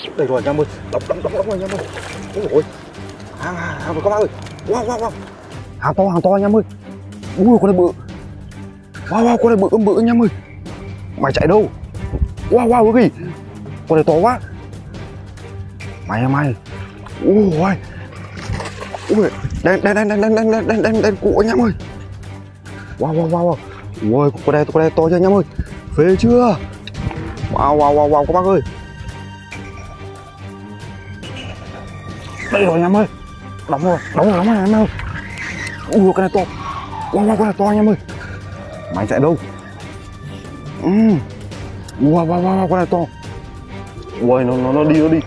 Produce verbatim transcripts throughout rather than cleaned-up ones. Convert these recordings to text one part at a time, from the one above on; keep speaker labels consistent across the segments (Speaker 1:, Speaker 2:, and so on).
Speaker 1: Đây rồi anh em ơi, đóng đóng đóng đóng rồi anh em ơi. Ôi ôi, hàng hàng rồi các bác ơi. Wow wow wow, hàng to hàng to anh em ơi. Ui con này bự. Wow wow, con này bự bự anh em ơi. Mày chạy đâu? Wow wow cái gì? Con này to quá. Mày mày. Ui ôi. Ui, đen đen đen đen đen đen đen đen đen cụ anh em ơi. Wow wow wow. Ui con này con này to chưa anh em ơi. Phê chưa? Wow wow wow wow các bác ơi. Đây rồi anh em ơi. Đóng rồi, đóng rồi, đóng rồi anh em ơi. Ui cái này to. Wow wow con này to anh em ơi. Mày chạy đâu? Ừ. Wow wow wow con này to. Ui nó nó nó đi nó đi.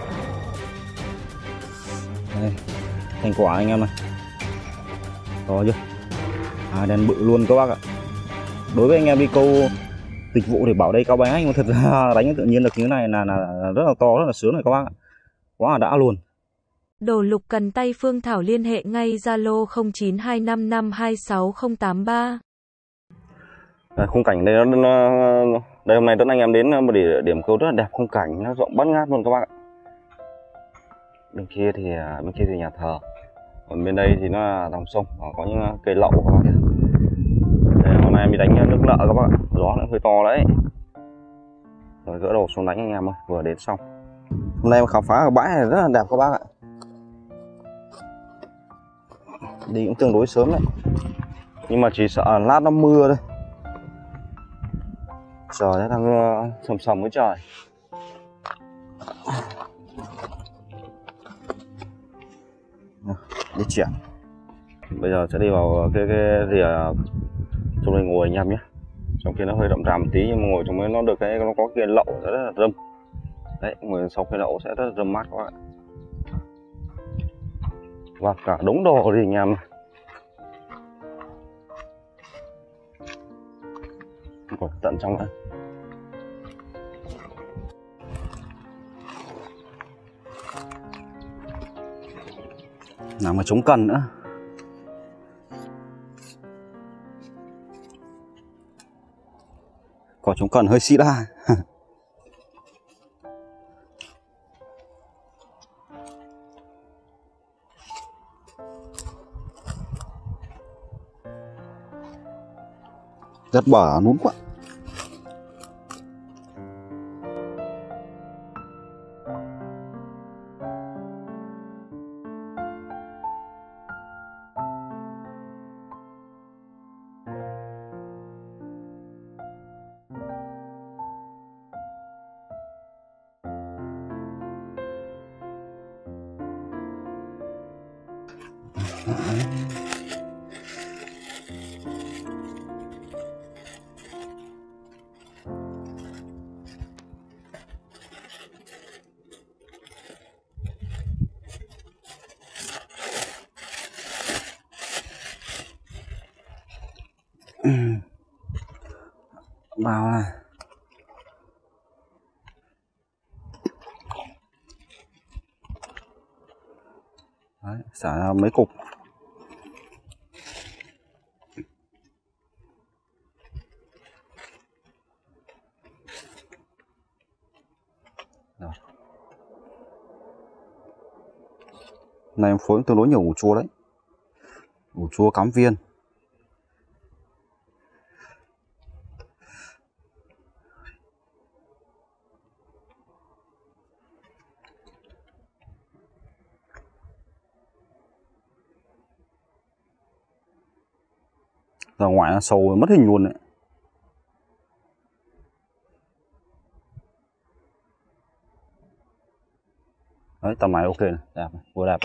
Speaker 1: Đây, thành quả anh em này. To chưa? À, đèn bự luôn các bác ạ. Đối với anh em đi câu dịch vụ thì bảo đây cao bánh, nhưng thật ra đánh tự nhiên được như thế này là, là, là rất là to, rất là sướng này các bác ạ. Quá là đã luôn.
Speaker 2: Đồ Lục cần tay Phương Thảo liên hệ ngay Zalo không chín hai năm năm hai sáu không tám ba.
Speaker 1: À, khung cảnh đây nó, nó đây hôm nay Tuấn anh em đến một địa điểm câu rất là đẹp, khung cảnh nó rộng bát ngát luôn các bác ạ. Bên kia thì bên kia thì nhà thờ, còn bên đây thì nó là dòng sông, có những cây lậu các bác ạ. Đây, hôm nay em đi đánh nước nợ các bác ạ, gió nó hơi to đấy. Rồi gỡ đồ xuống đánh anh em ơi, vừa đến xong. Hôm nay em khám phá ở bãi này rất là đẹp các bác ạ. Đi cũng tương đối sớm đấy, nhưng mà chỉ sợ lát nó mưa thôi. Trời nó đang sầm sầm với trời. Đi chuyển. Bây giờ sẽ đi vào cái cái rìa trong đây ngồi anh em nhé. Trong kia nó hơi rậm rà một tí, nhưng mà ngồi trong đấy nó được cái nó có cái lậu rất là râm. Đấy, ngồi sau cái lậu sẽ rất là râm mát các bạn. Và cả đống đồ thì anh em. Còn tận trong nữa. Nào mà chống cần nữa. Cỏ chống cần hơi xị đa. Rất bở nún quá. Bao này. Đấy, xả ra mấy cục. Rồi. Này em phối tương đối nhiều củ chua đấy. Củ chua cắm viên. Ra ngoài nó sâu mất hình luôn đấy. Đấy, tầm này ok này, đẹp này, vừa đẹp.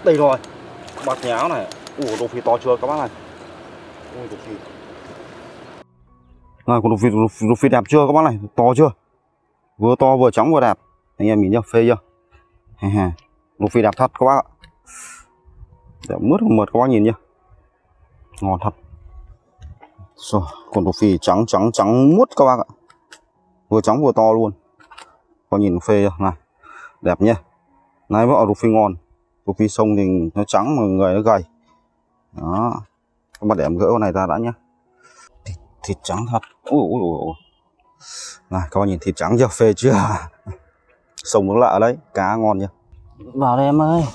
Speaker 1: Đây rồi, bạc nháo này. Ủa, đồ phi to chưa các bác này? Ui, đồ phi. Này, con đồ phi, đồ, đồ phi đẹp chưa các bác này? To chưa? Vừa to vừa trắng vừa đẹp. Anh em nhìn nhá, phê chưa? Đồ phi đẹp thật các bác ạ. Đẹp mướt mượt các bác nhìn nhá. Ngon thật. Rồi, con đồ phi trắng trắng trắng muốt các bác ạ. Vừa trắng vừa to luôn. Có nhìn phê chưa? Này, đẹp nhá. Này vợ đồ phi ngon. Đồ phi sông thì nó trắng mà người nó gầy. Đó. Các bạn để em gỡ con này ra đã nhá. Thịt, thịt trắng thật. Ui ui ui. Này các bạn nhìn thịt trắng chưa, phê chưa? Sông nó lạ đấy, cá ngon nhá.
Speaker 3: Vào đây em ơi.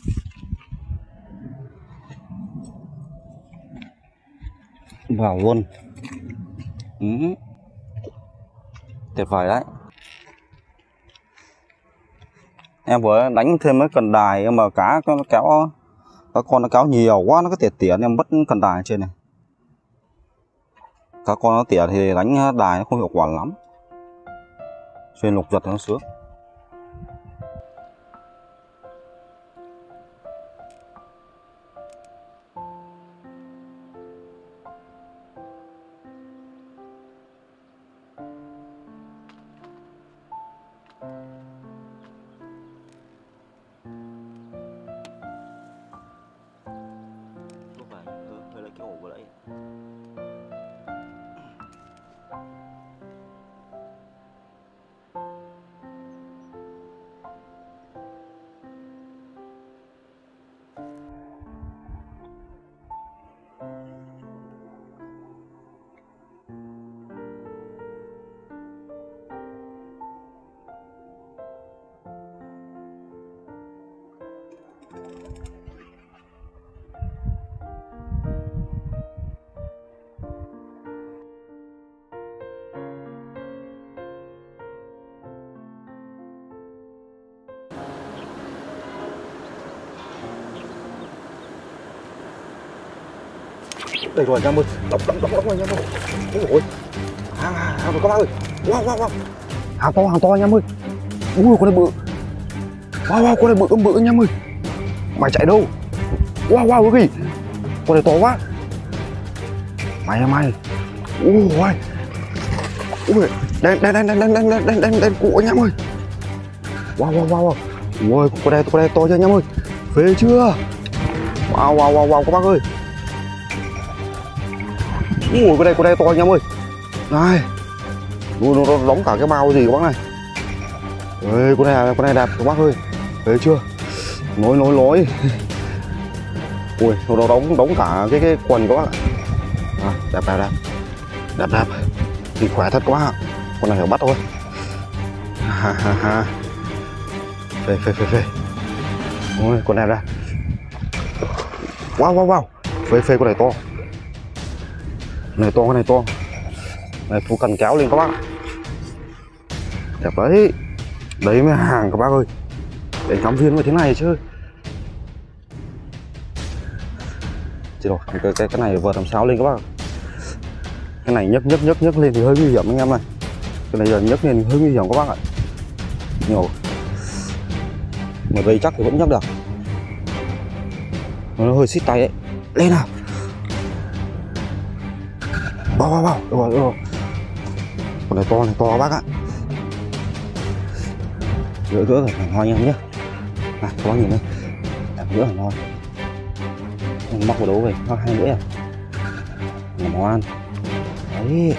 Speaker 1: Vào luôn. Ừ. Tuyệt vời đấy. Em vừa đánh thêm mấy cần đài mà cá nó kéo, các con nó kéo nhiều quá nó có tỉa tỉa em mất cần đài trên này. Các con nó tỉa thì đánh đài nó không hiệu quả lắm. Xuyên lục giật nó sướng. Hơi lấy cái ổ vừa đấy. Đây rồi anh em ơi, đóng đóng đóng đóng anh em ơi. Ôi ôi, hàng hàng hàng các bác ơi, wow wow wow, hàng to hàng to anh em ơi. Ui con này bự, wow wow con này bự bự anh em ơi. Mày chạy đâu? Wow wow cái gì? Con này to quá. Mày à mày. Ui ôi, ui đen đen đen đen đen đen đen đen đen cụ anh em ơi. Wow wow wow, ui con này con này to chưa anh em ơi? Phê chưa? Wow wow wow wow các bác ơi. Ui con này con này to anh em ơi. Này. Ui nó, nó đóng cả cái bao gì các bác này. Ê con này con này đẹp các bác ơi. Thấy chưa? Nối nối nối. Ui nó đóng đóng cả cái cái quần các bác ạ. À, đẹp đẹp đẹp. Đẹp đẹp. Thì khỏe thật các bác ạ. Con này phải bắt thôi. Ha ha ha. Phê phê phê phê. Ui con này ra. Wow wow wow. Phê phê con này to. Này to cái này to. Này thu cần kéo lên các bác. Đẹp đấy. Đấy mới hàng các bác ơi. Để cắm viên như thế này chứ. Chị rồi, cái, cái, cái này vợt làm sao lên các bác. Cái này nhấc nhấc nhấc nhấc lên thì hơi nguy hiểm anh em này. Cái này giờ nhấc lên thì hơi nguy hiểm các bác ạ. Nhiều. Mà dây chắc thì vẫn nhấc được. Nó hơi xít tay ấy. Lên nào. Wow wow wow, được rồi, được rồi. Con này to này to bác ạ. Giữa giữa phải hẳn hoi anh em nhé. Này các bác nhìn đây. Làm giữa hẳn hoi. Móc vào đấu về, nó hai lưỡi à. Làm món ăn. Đấy.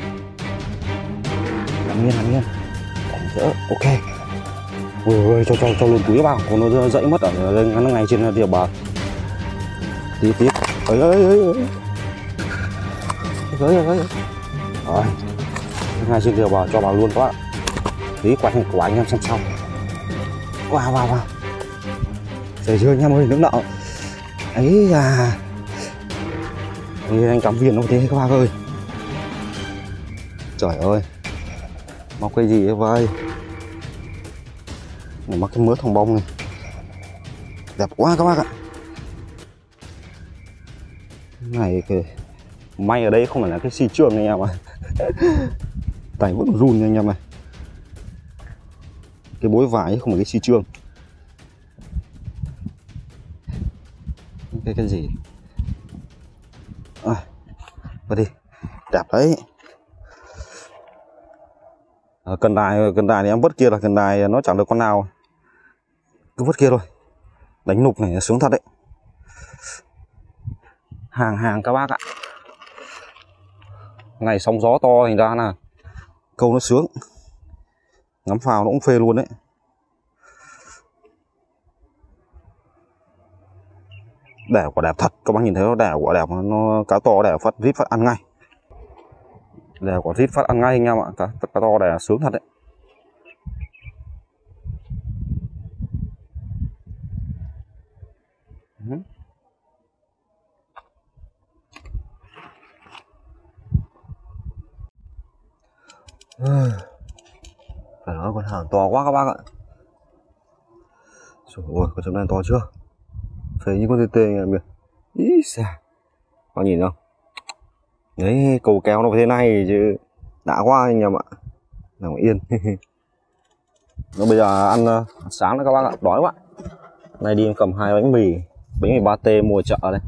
Speaker 1: Làm nghiên, làm nghiên. Làm giữa, ok. Ui ôi, cho, cho, cho luôn túi vào. Còn nó dậy mất ở ngắn ngay trên địa bờ. Tí tí. Ấy ấy ấy ấy. Rồi rồi rồi. Ngay trên địa bờ cho vào luôn các bạn. Tí quạt của anh em xem xong. Wow wow wow. Thấy chưa anh em ơi, nước nợ. Ấy à. Thì anh cắm viên nó thế các bác ơi. Trời ơi. Móc cái gì vậy? Để móc cái mớ thòng bông này. Đẹp quá các bác ạ. Cái này kìa. May ở đây không phải là cái xi trường anh em ạ. Tay vẫn run nha anh em này. Cái bối vải không phải cái xi trường. cái gì. À, vào đi, đẹp đấy. À, cần đài cần đài thì em vứt kia là cần đài nó chẳng được con nào, cứ vứt kia thôi. Đánh nục này sướng thật đấy. Hàng hàng các bác ạ. Ngày sóng gió to thành ra là câu nó sướng, ngắm phao nó cũng phê luôn đấy. Đẻ quả đẹp thật, các bác nhìn thấy nó đẻ quả đẹp, nó cá to đẻ phát rít phát ăn ngay. Đẻ quả rít phát ăn ngay anh em ạ, cá, cá to đẻ sướng thật đấy. Phải nói con hàng to quá các bác ạ. Trời ơi, con chấm đen to chưa? Thấy như con tê tê kìa. Ý xa. Có nhìn không? Đấy, cầu kéo nó thế này chứ đã quá anh em ạ. Nằm yên. Nó bây giờ ăn uh, sáng đó các bác ạ, đói quá. Nay đi cầm hai bánh mì, bánh mì ba tê mua chợ đây.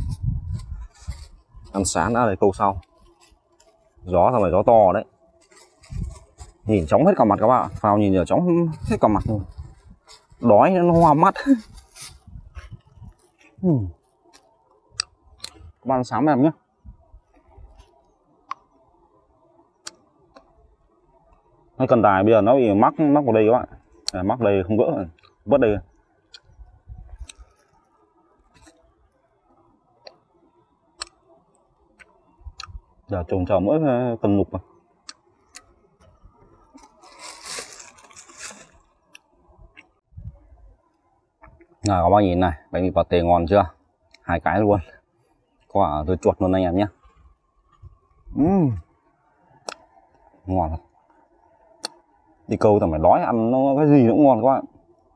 Speaker 1: Ăn sáng đã, để câu sau. Gió sao phải gió to đấy. Nhìn chóng hết cả mặt các bạn, phao nhìn giờ chóng hết cả mặt rồi. Đói nó hoa mắt. uhm. Các bạn ăn sáng với em nhé. Cái cần đài bây giờ nó bị mắc mắc vào đây các bạn. À, mắc đây không gỡ, vớt đây. Giờ trồng chờ mỗi cần lục mà. Nào các bác nhìn này, bánh mì pate ngon chưa? Hai cái luôn. Quả tôi chuột luôn anh em nhé. uhm. Ngon lắm. Đi câu thì phải đói ăn nó cái gì cũng ngon các bạn.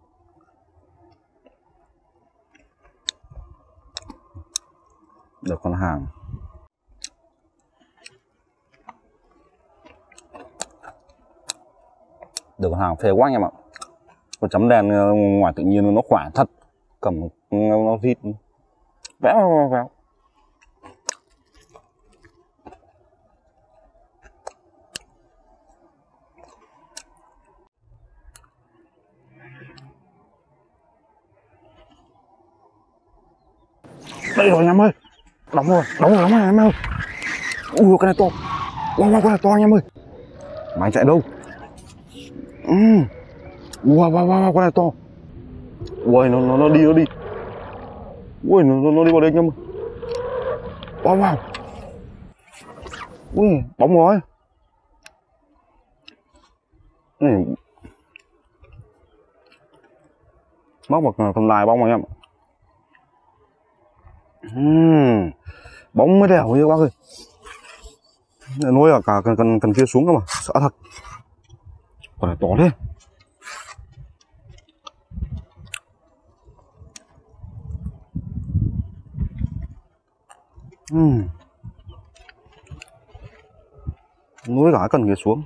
Speaker 1: Được con hàng. Được con hàng phê quá anh em ạ. Con chấm đen ngoài tự nhiên nó khỏe thật. Cầm nó vít véo véo. Đây rồi anh em ơi. Đóng rồi, đóng rồi, đóng rồi anh em ơi. Ui cái này to. Wow, wow, cái này to anh em ơi. Mày chạy đâu? Ừ. Wow, wow, wow, cái này to. Ui, nó, nó, nó đi, nó đi. Ui, nó, nó đi vào đây anh em ơi. Wow, wow. Ui, bóng rồi. Này. Móc một phần lại bóng rồi anh em. Uhm. Bóng mới đèo như bác ơi. Nuôi ở cả cần cần cần kia xuống cơ mà, sợ thật. Còn này to thế. Uhm. Nuôi cả cần kia xuống.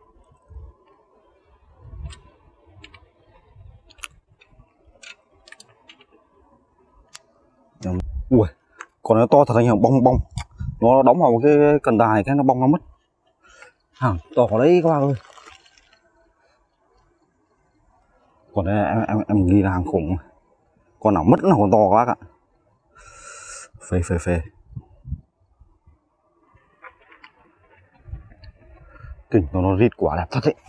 Speaker 1: Ui, còn nó to thật anh em, bong bong. Nó đóng vào cái cần đài cái nó bong nó mất. Hàng to ở đấy các bạn ơi. Còn đây em em em nghĩ là hàng khủng. Con nào mất nào còn to các bác ạ. Phê phê phê. Kinh nó nó rít quả đẹp thật đấy.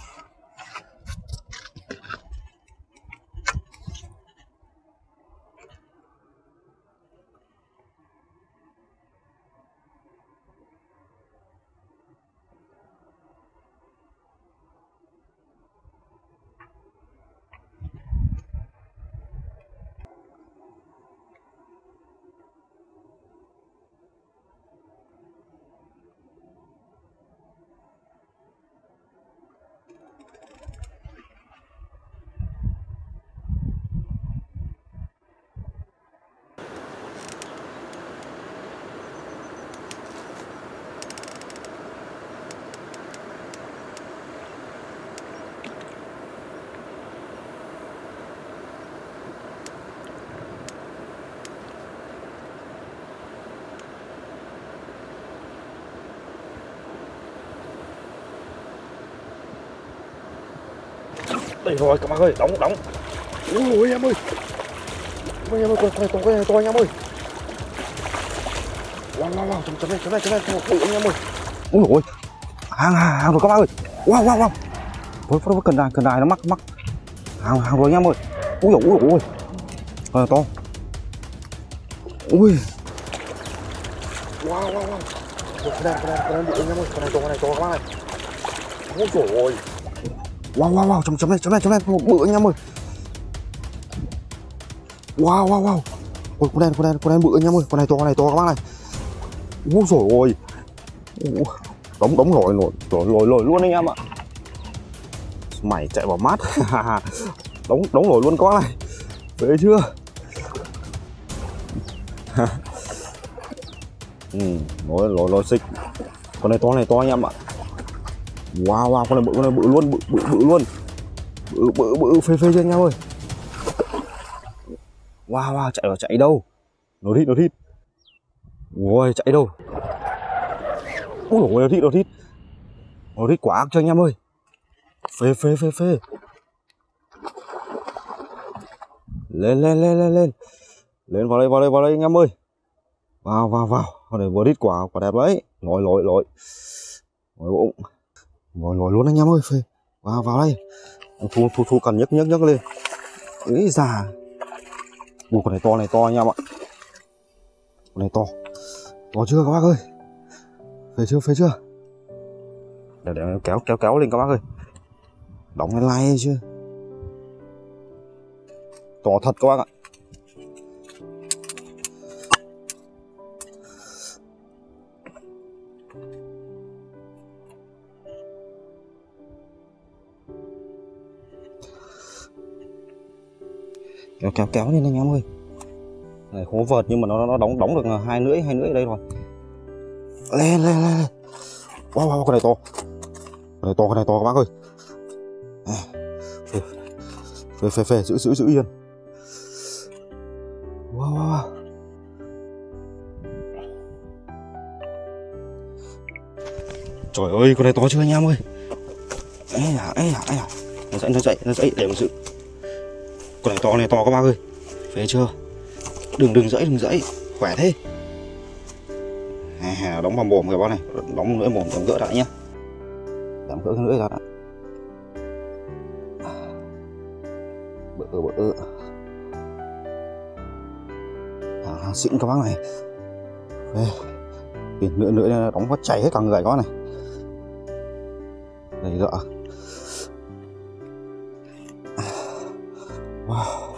Speaker 1: Đây rồi các bác ơi, đóng đóng. Ui em ơi, ui em ơi, con này to, con này to anh em ơi. Wow wow wow, chấm chấm này, chấm này, chấm này, chấm bự anh em ơi. Ui ôi, hàng hàng hàng rồi các bác ơi. Wow wow wow. Thôi thôi cần đài cần đài nó mắc mắc. Hàng hàng rồi anh em ơi. Ui ui ui, con này to. Ui. Wow wow wow. Con này con này con này bự anh em ơi, con này to, con này to các bác này. Ôi trời ơi. Wow wow wow, chấm chấm này, chấm này, chấm này, bự anh em ơi. Wow wow wow. Ôi con đen con đen con đen bự anh em ơi, con này to, con này to các bác này. Ôi trời ơi. Đóng đóng lồi lồi lồi lồi lồi luôn anh em ạ. Mày chạy vào mát. đóng đóng lồi luôn các bác này. Thấy chưa? Ừ, lồi lồi lồi xích. Con này to, này to anh em ạ. Wow wow, con này bự, con này bự luôn, bự bự bự luôn. Bự bự bự phê phê cho anh em ơi. Wow wow, chạy vào chạy đâu? Nó thít nó thít. Ôi chạy đâu? Ui ôi, nó thít nó thít. Nó thít quá cho anh em ơi. Phê phê phê phê. Lên lên lên lên lên. Lên vào đây vào đây vào đây anh em ơi. Vào vào vào. Con này vừa thít quả quả đẹp đấy. Lội lội lội. Lội bụng. Lội lội luôn anh em ơi phê. Vào vào đây. Thu thu thu cần nhấc nhấc nhấc lên. Ý già. Ui con này to này to anh em ạ. Con này to. To chưa các bác ơi? Phê chưa phê chưa? Để để kéo kéo kéo lên các bác ơi. Đóng cái like chưa? To thật các bác ạ. Kéo kéo kéo lên anh em ơi. Này khố vợt nhưng mà nó nó đóng đóng được hai lưỡi hai lưỡi ở đây rồi. Lên lên lên. Wow wow, con này to. Con này to, con này to các bác ơi. À, phê phê phê, phê. giữ giữ giữ yên. Wow wow wow. Trời ơi, con này to chưa anh em ơi. Ê à, ê à, ê à. Nó dậy, nó dậy, nó dậy để mà giữ. Con này to, này to các bác ơi. Phê chưa? Đừng đừng dậy, đừng dậy. Khỏe thế. À, đóng vào mồm các bác này. Đóng lưỡi mồm, đóng gỡ lại nhá. Đóng gỡ cái lưỡi ra đã. Bự bự. À, xịn các bác này. Đây. Tiền nữa nữa đóng phát chảy hết cả người có này. Đây gỡ. Wow.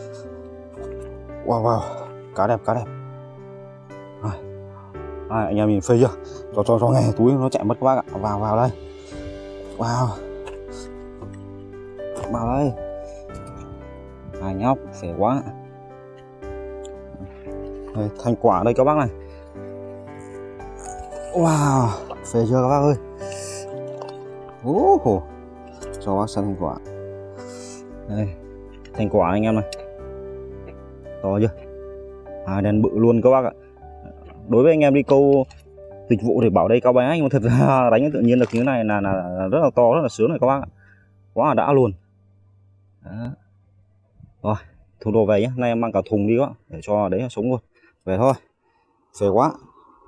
Speaker 1: Wow wow. Cá đẹp, cá đẹp. Rồi. À, anh em nhìn phê chưa? Cho cho cho nghe túi nó chạy mất các bác ạ. Vào vào đây. Wow. Vào đây. Hai nhóc phê quá. Đây, thành quả đây các bác này. Wow, phê chưa các bác ơi. Uh, cho bác xem thành quả. Đây, thành quả anh em này. To chưa? À, đèn bự luôn các bác ạ. Đối với anh em đi câu dịch vụ thì bảo đây cao bé, nhưng mà thật ra đánh tự nhiên được như thế này là, là, là rất là to, rất là sướng này các bác ạ. Quá là đã luôn. Đó. Rồi, thu đồ về nhé. Nay em mang cả thùng đi các bạn, để cho đấy là sống luôn. Về thôi. Phê quá.